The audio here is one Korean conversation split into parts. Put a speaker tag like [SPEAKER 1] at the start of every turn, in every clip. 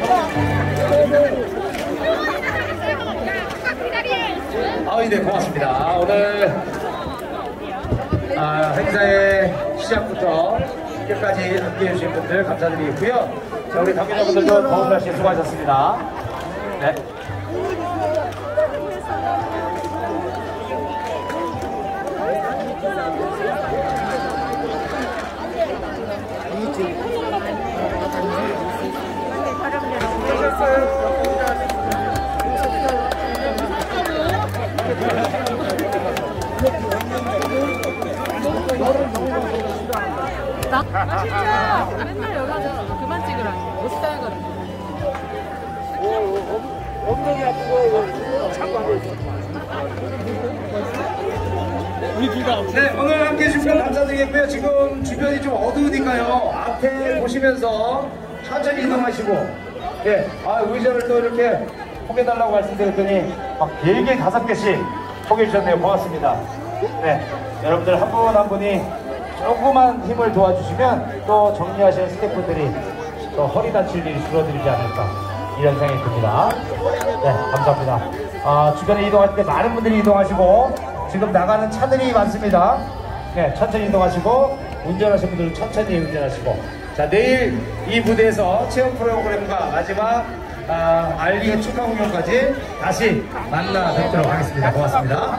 [SPEAKER 1] 네, 고맙습니다. 오늘 행사의 시작부터 끝까지 함께해 주신 분들 감사드리고요. 자, 우리 관계자분들도 더운 날씨에 수고하셨습니다. 네.
[SPEAKER 2] 나 진짜 맨날 여기 앉아서 그만 찍으라. 못 살거든.
[SPEAKER 3] 엉덩이 아프고 자꾸 안 돼. 우리 둘 다.
[SPEAKER 1] 네, 오늘 함께 해주신 분 감사드리겠고요. 지금 주변이 좀 어두우니까요. 앞에 보시면서 천천히 이동하시고, 예, 의자를 또 이렇게 포개달라고 말씀드렸더니 막 4개, 5개씩 포개주셨네요. 고맙습니다. 네, 여러분들 한 분 한 분이 조그만 힘을 도와주시면 또 정리하시는 스태프들이 또 허리 다칠 일이 줄어들지 않을까 이런 생각이 듭니다. 네, 감사합니다. 주변에 이동할 때 많은 분들이 이동하시고 지금 나가는 차들이 많습니다. 네, 천천히 이동하시고 운전하시는 분들은 천천히 운전하시고, 자, 내일 이 무대에서 체험 프로그램과 마지막 알리의 축하 공연까지 다시 만나 뵙도록 하겠습니다. 고맙습니다.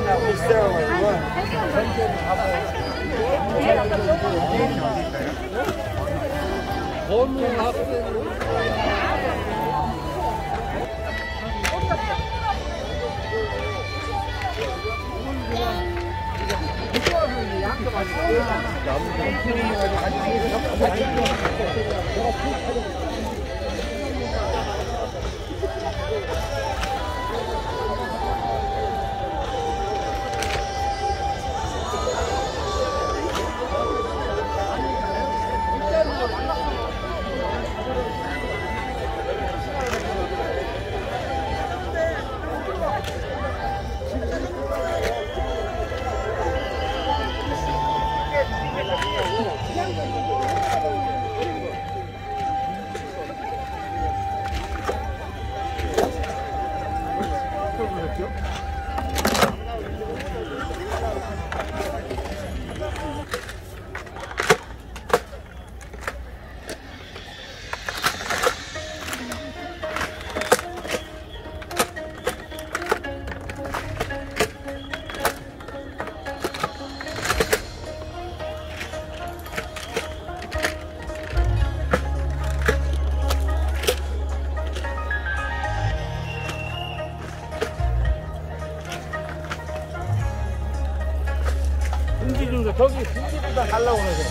[SPEAKER 3] 저기 분기보다 달라고 그러죠.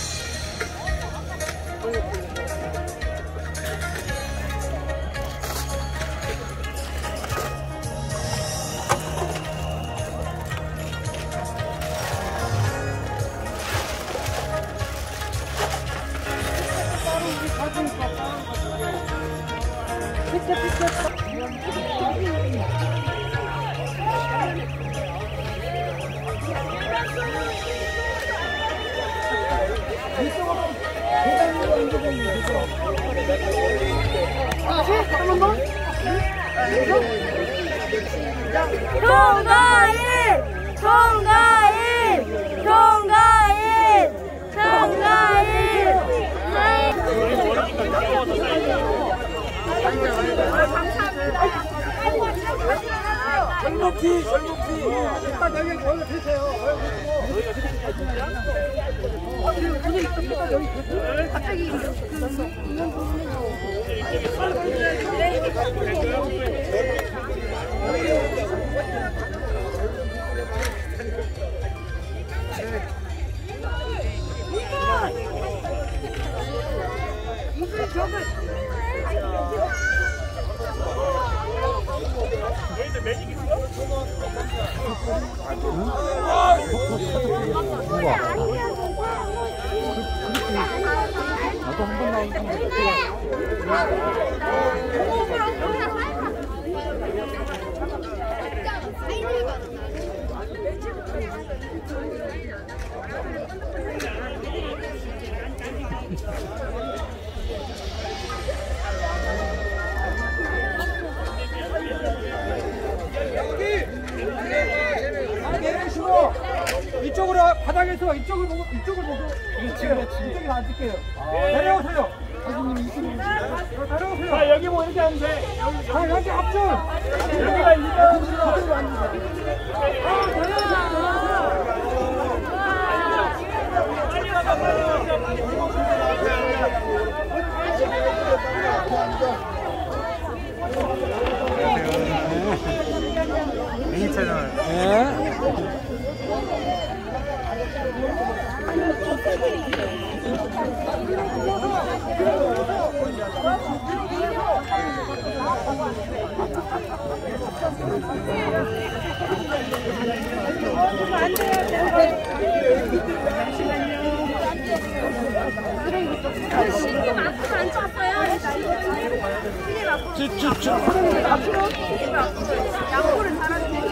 [SPEAKER 4] 나도 한번 나오는 거
[SPEAKER 1] 이쪽으로 바닥에서 이쪽을 보고 이쪽에서 앉을게요. 내려오세요. 내려오세요.
[SPEAKER 3] 자, 여기 뭐 이렇게 하면 돼.
[SPEAKER 1] 여기 앞줄.
[SPEAKER 3] 여기가 이거.
[SPEAKER 1] 미니 채널.
[SPEAKER 2] 시계 맞고 안 쳤어요. 양보를 잘하는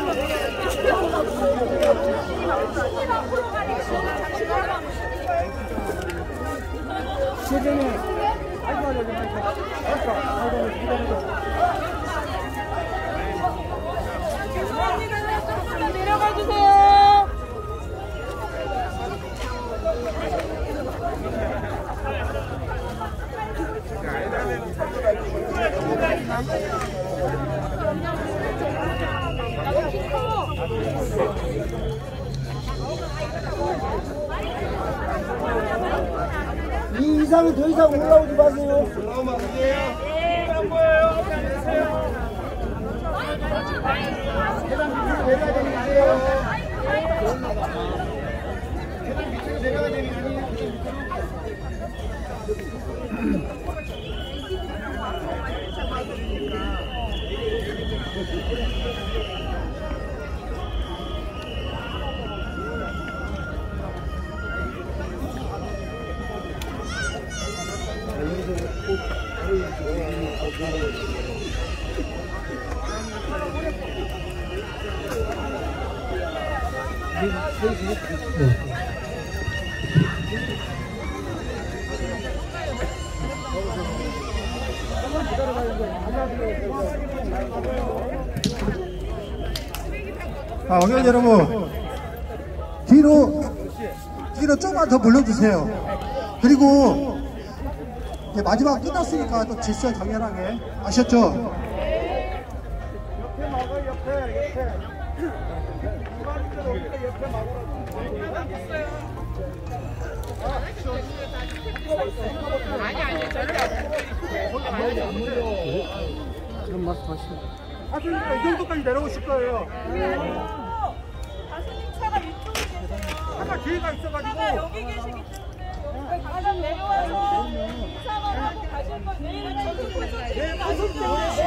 [SPEAKER 2] 내려가 주세요.
[SPEAKER 4] 이 이상은 더 이상 올라오지 마세요.
[SPEAKER 5] 어린이 여러분, 뒤로 조금만 더 물러주세요. 그리고 이제 마지막 끝났으니까 또 질서 정연하게 아셨죠?
[SPEAKER 4] 그런 말씀하시죠.
[SPEAKER 5] 사실 이 정도까지 내려오실 거예요.
[SPEAKER 2] 가수님 차가 이쪽에 계세요.
[SPEAKER 5] 아까 기회가 있어가지고.
[SPEAKER 2] 차가 여기 계시기 때문에 가장 내려와서 인사만 하고 가실 건 내일은 저기 가실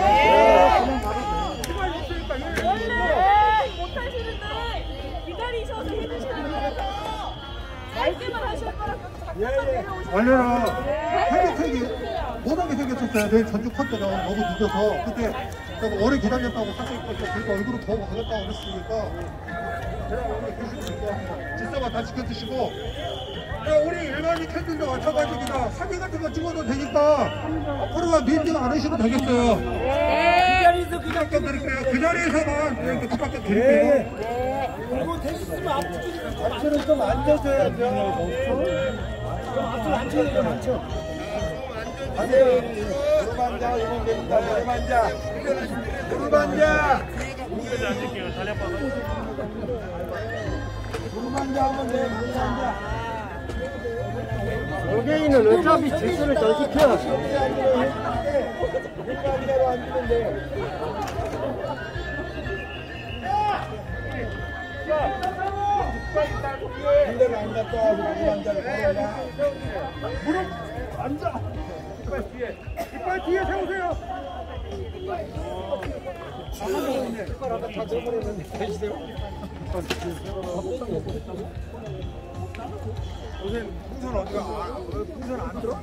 [SPEAKER 2] 때 원래 못하시는데 기다리셔서 해주시는 거라서 말씀만 하실 거라서 잠깐만 내려오시면
[SPEAKER 5] 원래는 못하게 생겼었어요. 내일 전주 컨트가 너무 늦어서. 근데 너무 오래 기다렸다고 사실 그러니까 얼굴을 보고 가겠다고 그랬으니까 제가 오늘 드시고 질서만 다 지켜주시고 우리 일반인 캔들도 맞춰가지고 그냥 사진 같은 거 찍어도 되니까 앞으로가 밀지 않으셔도 되겠어요. 그 자리에서 그냥 드릴게요. 그 자리에서만 이렇게 부탁 드릴게요.
[SPEAKER 4] 이거 되시면 앞줄은 좀 앉아줘야죠. 좀 앞줄 앉혀야죠, 맞죠?
[SPEAKER 1] 가세요. 두루반자 이번 됩니다. 두루반자. 두루반자. 두루반자 하면 돼. 두루반자.
[SPEAKER 4] 여기는 어차피 질서를 더 지켜.
[SPEAKER 1] 두루반자로 앉으면 돼. 반대로 앉았다. 두루반자를 걸어라.
[SPEAKER 5] 무릎 앉아. 이빨 뒤에 세우세요.
[SPEAKER 1] 선생님, 풍선 어디가? 풍선 안 들어?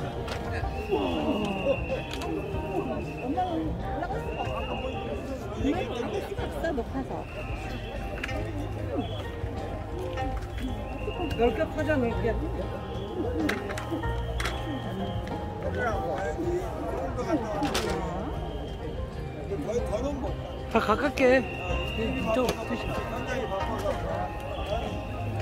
[SPEAKER 4] 넓게 퍼져 넓게. 다 가깝게. 이쪽 드시죠.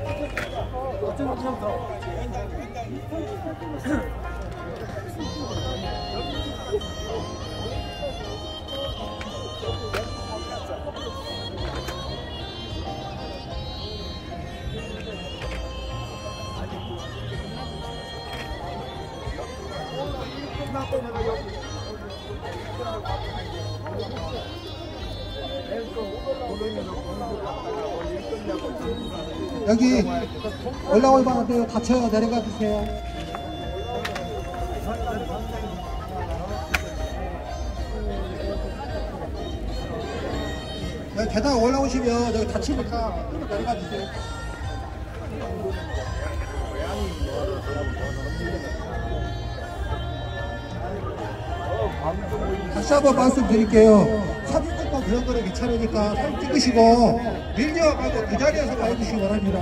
[SPEAKER 5] 여기 올라올 만한데요. 다쳐요. 내려가 주세요. 여기 계단 올라오시면 여기 다치니까 내려가 주세요. 다시 한번 말씀드릴게요. 사진 찍고 그런 거는 괜찮으니까 사진 찍으시고 밀려 말고 그 자리에서 가주시기 바랍니다.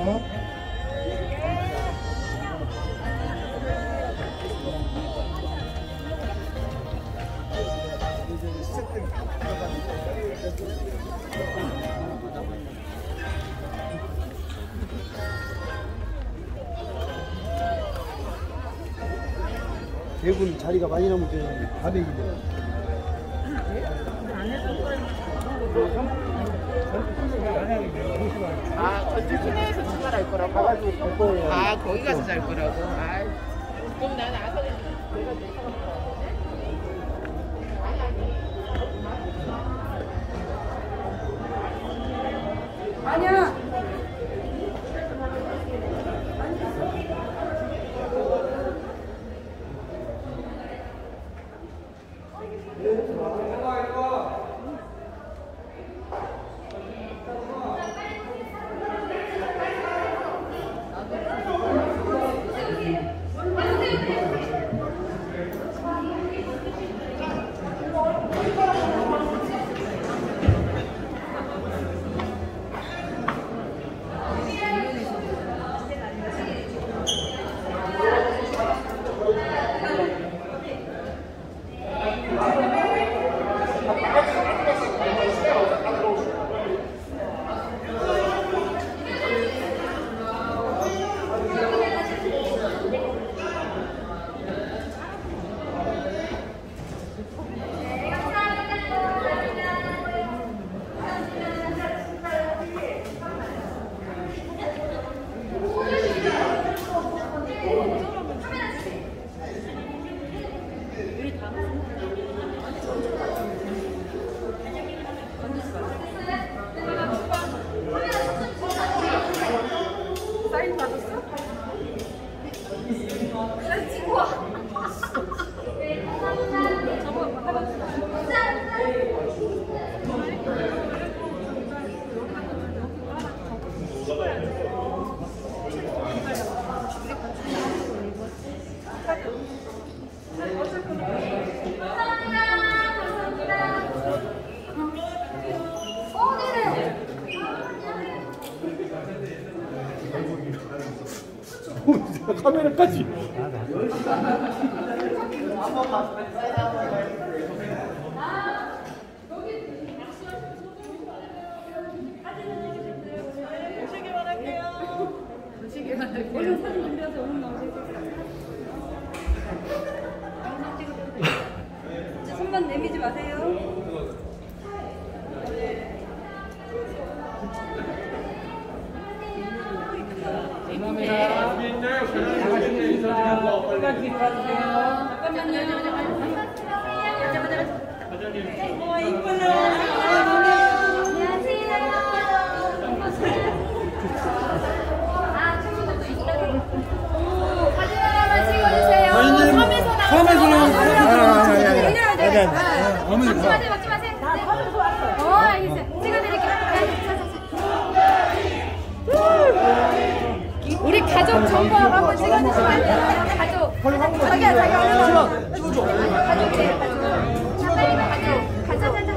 [SPEAKER 4] 대부분 자리가 많이 남을 때는 400이네.
[SPEAKER 6] 아, 전주 시내에서 출발할 거라고? 아, 거기 가서 잘 거라고? 아, 그럼 나는 아서는 내가
[SPEAKER 2] 아니야. 사인 받았어? 사인 찍고 와.
[SPEAKER 3] 카메라까지.
[SPEAKER 2] 보시기만 할게요. 보시기만 할게요. 얼른 사진 준비해서 얼른 나오세요. 손만 내미지 마세요. 우리 가족 정보 한번 찍어주시면 안 돼요? 가족. 자기야, 가족. 가족. 가자.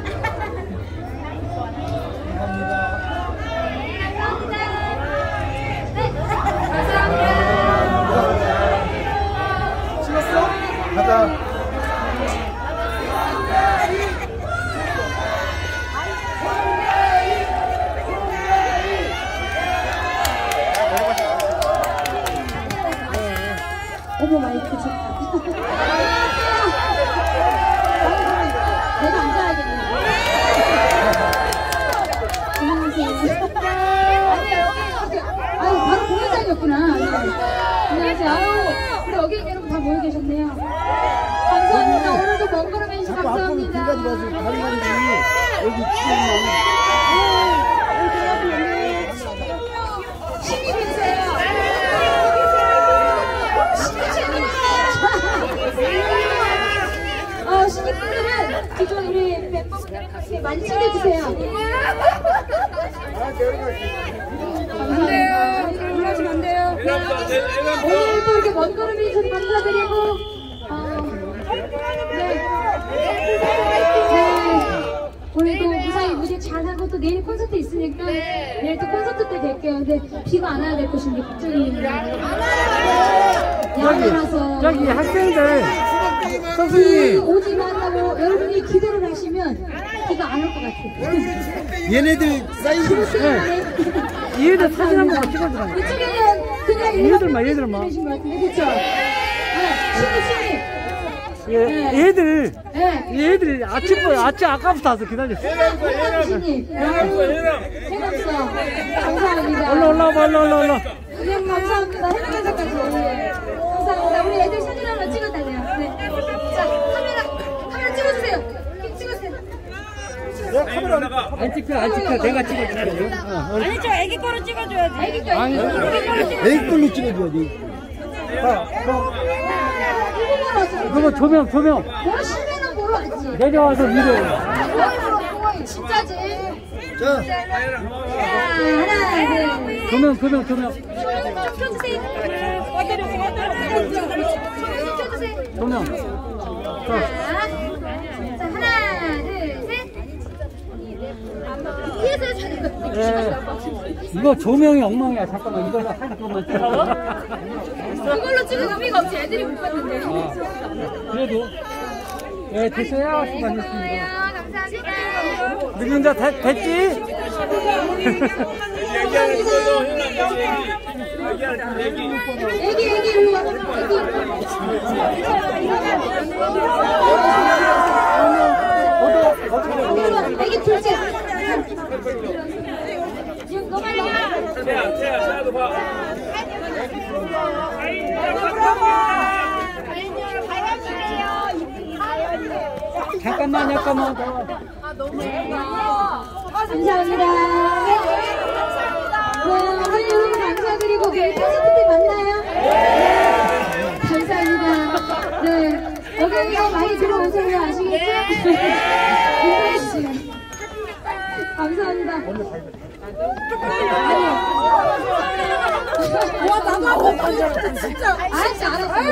[SPEAKER 4] 가자.
[SPEAKER 7] 이거 마이크 좋다. 내가 앉아야겠네. 안녕하세요. 아유, 바로 공연장이었구나. 네. 안녕하세요. 아유, 우리 어린이 여러분 다 모여 계셨네요. 감사합니다. 오늘도 먼 걸음 해주셔서 감사합니다.
[SPEAKER 4] 여기 지금
[SPEAKER 7] 신입이세요. 신입분들은 기존 우리 멤버분들이 같이 많이 챙겨주세요. 감사합니다. 올라오시면 안 돼요. 오늘도 이렇게 먼 걸음 해주셔서 감사드리고, 오늘도 무사히 무대 잘하고 또 내일 콘서트 있으니까 내일 또 콘서트 때 뵐게요. 근데 비가 안 와야 될 것인데 걱정이 야외라서
[SPEAKER 3] 저기 학생들
[SPEAKER 7] 비
[SPEAKER 3] 선생님
[SPEAKER 7] 오지 말라고 여러분이 기대를 하시면 비가 안 올 것 같아요.
[SPEAKER 4] 얘네들 사이즈
[SPEAKER 3] 얘들 사진 한번 찍어주라.
[SPEAKER 7] 이쪽에는 그냥
[SPEAKER 3] 얘들만,
[SPEAKER 7] 일반
[SPEAKER 3] 얘들만.
[SPEAKER 7] 분들이신 것 같은데 그쵸? 신입
[SPEAKER 3] 얘들
[SPEAKER 7] 네.
[SPEAKER 3] 얘들이 아침부터 아까부터 와서 기다렸어.
[SPEAKER 7] 신입 해봤어. 감사합니다.
[SPEAKER 3] 올라와.
[SPEAKER 7] 네, 감사합니다. 해주셔서까지. 감사합니다. 우리 애들 사진 한번 찍어달래요. 네. 자, 카메라 찍어주세요. 찍으세요.
[SPEAKER 3] 안 찍혀. 내가 찍어줄게.
[SPEAKER 2] 아니 저 애기 거를 찍어줘야지.
[SPEAKER 7] 애기 거,
[SPEAKER 3] 아니,
[SPEAKER 7] 애기 걸로 찍어주세요.
[SPEAKER 4] 에이플로 찍어줘야지.
[SPEAKER 3] 그거 조명.
[SPEAKER 7] 뭐 실내는 보러 왔지.
[SPEAKER 3] 내려와서 위로.
[SPEAKER 7] 진짜지.
[SPEAKER 4] 자,
[SPEAKER 7] 하나, 둘.
[SPEAKER 3] 조명.
[SPEAKER 7] 켜주세요.
[SPEAKER 3] 조명.
[SPEAKER 7] 자, 하나, 둘, 셋. 뒤에서 자는 거.
[SPEAKER 3] 이거 조명이 엉망이야. 잠깐만 이거 한 번만 찍어.
[SPEAKER 7] 그걸로 찍은 의미가 없지. 애들이 못 봤는데.
[SPEAKER 3] 그래도 됐어요. 수고하셨습니다.
[SPEAKER 7] 감사합니다.
[SPEAKER 3] 능력자 됐지?
[SPEAKER 7] 애기 일로 와. 애기 둘째. 지금 너만
[SPEAKER 3] 잠깐만.
[SPEAKER 7] 감사합니다. 오늘 여러분 감사드리고 내일 콘서트 때 만나요. 감사합니다. 네, 여기 많이 들어오세요. 아시겠죠? 인사해주세요. 감사합니다. 와, 나도 한번 진짜. 알았어.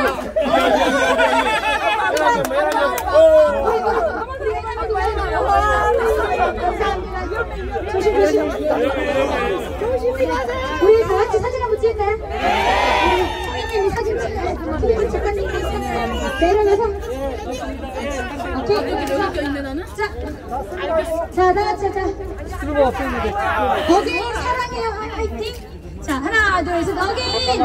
[SPEAKER 7] 조심. 조심히 가세요. 우리 다 같이 사진 한번 찍을까요? 선생님이 사진 찍어요. 작가님 내려가서. 오케이. 자, 다 같이 자.
[SPEAKER 3] 들어가 없었는데.
[SPEAKER 7] 어게인 사랑해요. 화이팅. 자, 하나, 둘, 셋. 어게인.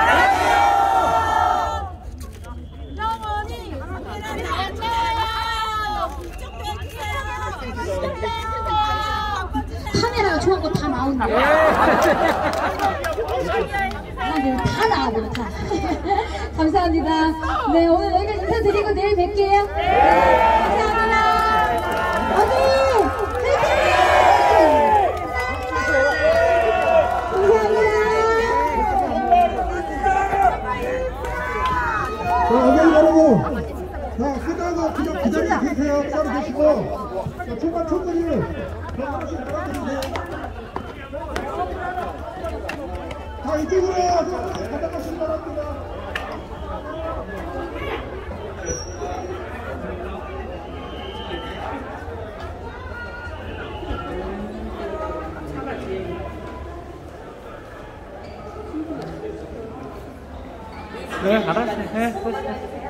[SPEAKER 7] 카메라가 좋은 거 다 나온다. 다 나와요, 다. 감사합니다. 네, 오늘 여기까지 인사드리고 내일 뵐게요. 감사합니다. 어디?
[SPEAKER 5] 자, 어머니 여러분. 자, 끝나고 그냥 기다리고 계세요. 따로 계시고. 자, 중간 촌들이 하나씩 부탁드리세요. 자, 이쪽으로 가져가시기 바랍니다.
[SPEAKER 3] 네, 알았어.